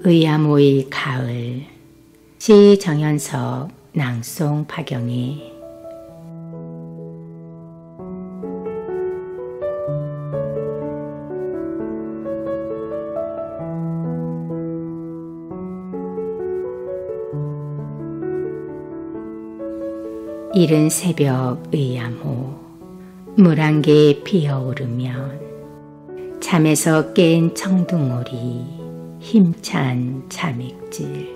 의암오일 가을 시 정현석 낭송 박영희 이른 새벽 의암호 물 한 개 피어오르면 잠에서 깬 청둥오리 힘찬 잠액질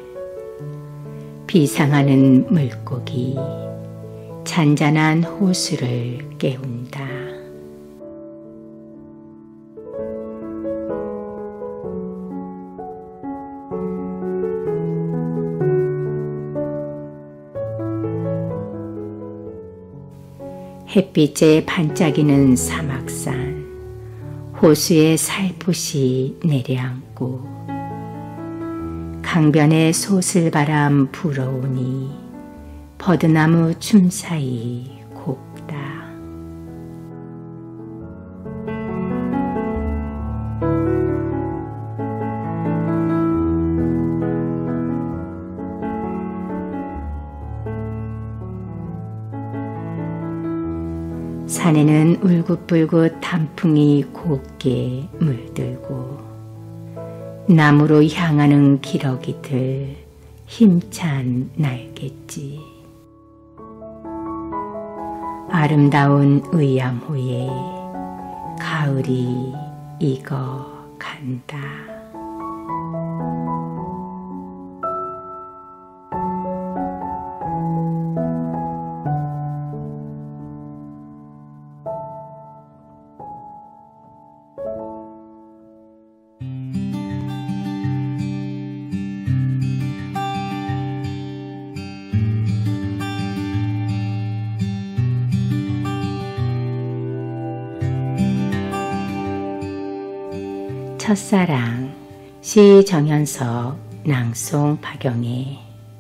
비상하는 물고기 잔잔한 호수를 깨운다. 햇빛에 반짝이는 사막산 호수에 살포시 내려앉고 강변에 소슬바람 불어오니 버드나무 춤 사이 곱다. 산에는 울긋불긋 단풍이 곱게 물들고 나무로 향하는 기러기들 힘찬 날갯짓 아름다운 의암호에 가을이 익어간다. 첫사랑 시 정현석 낭송 박영희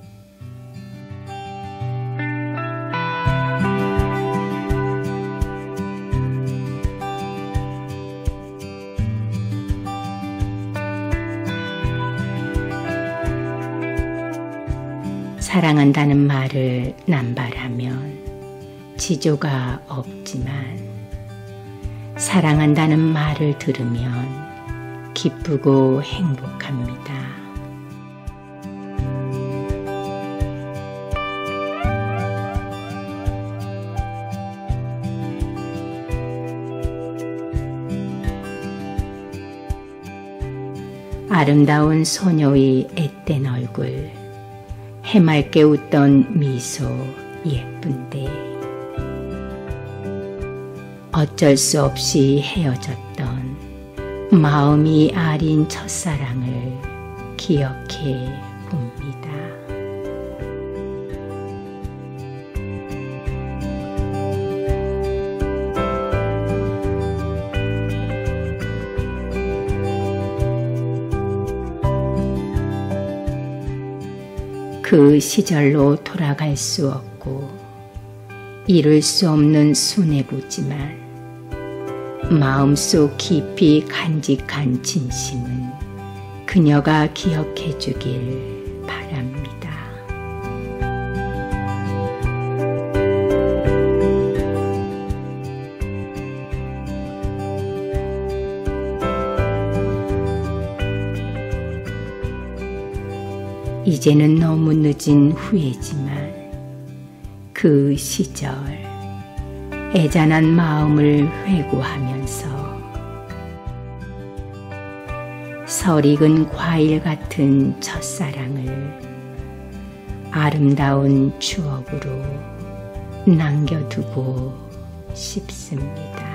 사랑한다는 말을 남발하면 지조가 없지만 사랑한다는 말을 들으면 기쁘고 행복합니다. 아름다운 소녀의 앳된 얼굴, 해맑게 웃던 미소 예쁜데 어쩔 수 없이 헤어졌던 마음이 아린 첫사랑을 기억해 봅니다. 그 시절로 돌아갈 수 없고 이룰 수 없는 수뇌부지만 마음속 깊이 간직한 진심은 그녀가 기억해 주길 바랍니다. 이제는 너무 늦은 후회지만 그 시절 애잔한 마음을 회고하면서 설익은 과일 같은 첫사랑을 아름다운 추억으로 남겨두고 싶습니다.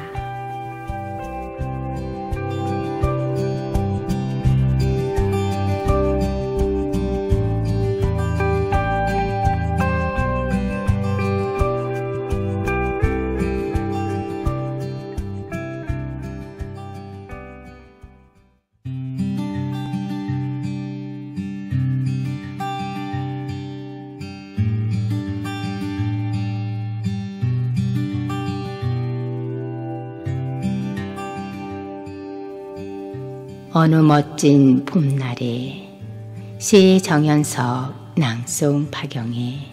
어느 멋진 봄날에 시 정연석 낭송 박영애.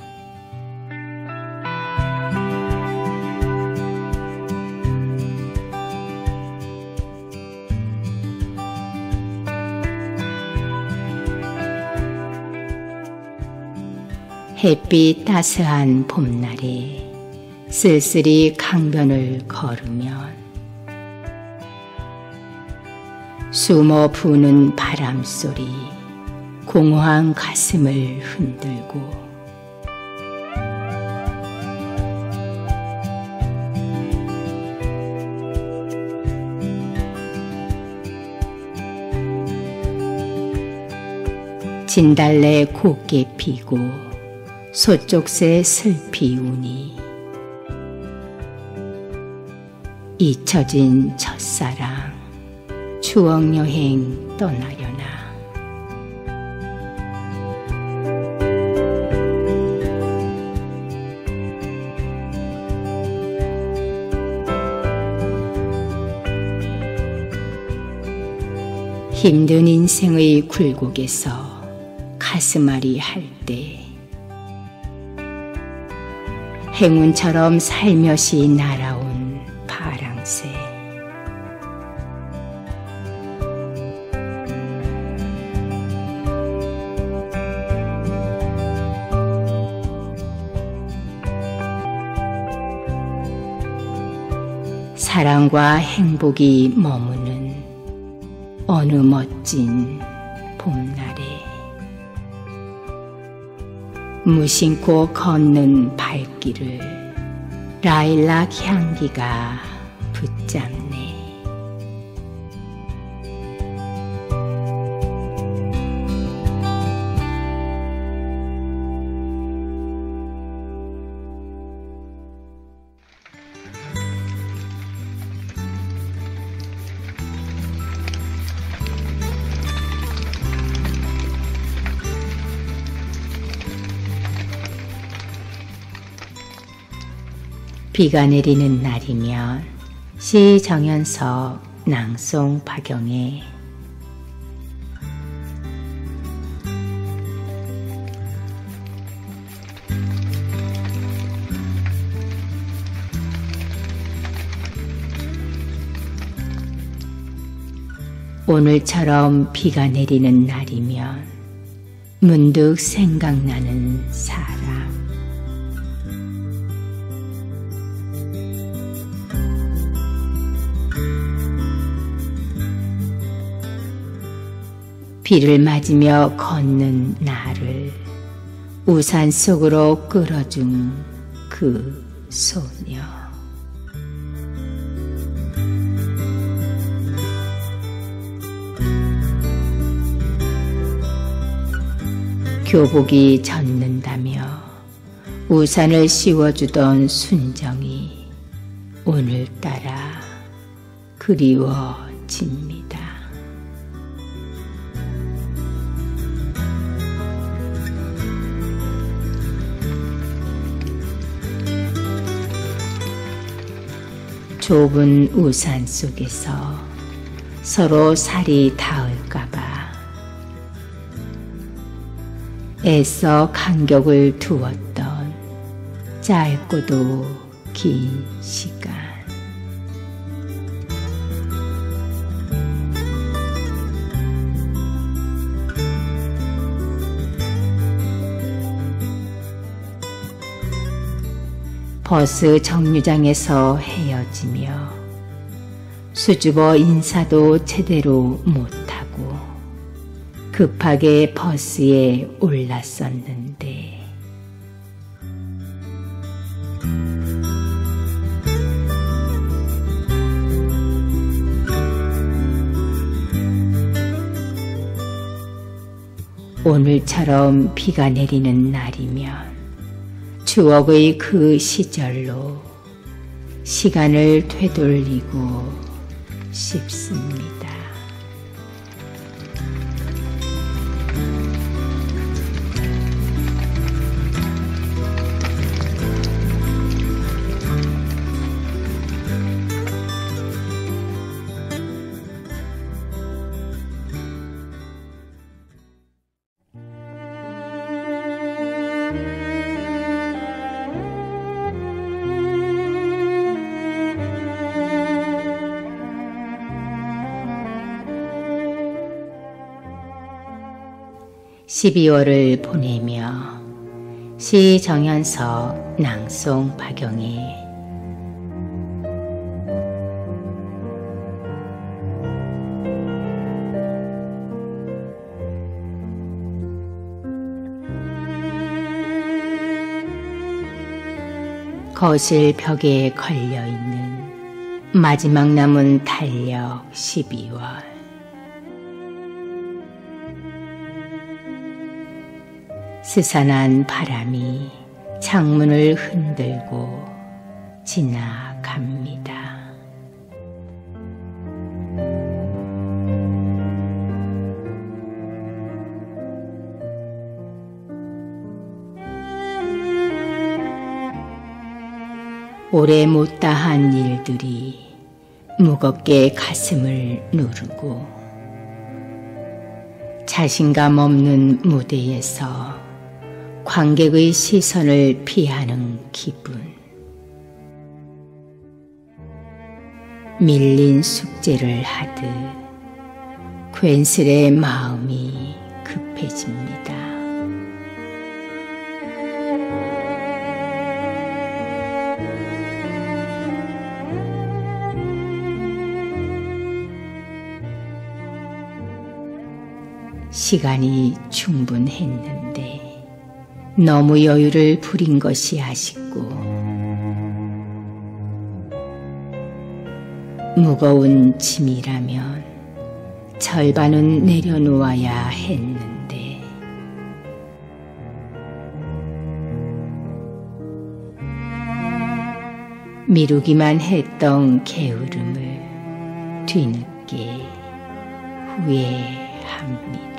햇빛 따스한 봄날에 쓸쓸히 강변을 걸으면 숨어 부는 바람소리 공허한 가슴을 흔들고 진달래 곱게 피고 소쪽새 슬피 우니 잊혀진 첫사랑 추억여행 떠나려나. 힘든 인생의 굴곡에서 가슴앓이 할 때 행운처럼 살며시 날아온 파랑새. 사랑과 행복이 머무는 어느 멋진 봄날에 무심코 걷는 발길을 라일락 향기가 붙잡네. 비가 내리는 날이면 시 정연석 낭송 박영애. 오늘처럼 비가 내리는 날이면 문득 생각나는 사람. 비를 맞으며 걷는 나를 우산 속으로 끌어준 그 소녀. 교복이 젖는다며 우산을 씌워주던 순정이 오늘따라 그리워집니다. 좁은 우산 속에서 서로 살이 닿을까봐 애써 간격을 두었던 짧고도 긴 시간. 버스 정류장에서 헤어지며 수줍어 인사도 제대로 못하고 급하게 버스에 올랐었는데 오늘처럼 비가 내리는 날이면 추억의 그 시절로 시간을 되돌리고 싶습니다. 12월을 보내며 시 정연서 낭송 박영희. 거실 벽에 걸려있는 마지막 남은 달력 12월. 스산한 바람이 창문을 흔들고 지나갑니다. 오래 못다한 일들이 무겁게 가슴을 누르고 자신감 없는 무대에서 관객의 시선을 피하는 기분. 밀린 숙제를 하듯 괜스레 마음이 급해집니다. 시간이 충분했는데 너무 여유를 부린 것이 아쉽고 무거운 짐이라면 절반은 내려놓아야 했는데 미루기만 했던 게으름을 뒤늦게 후회합니다.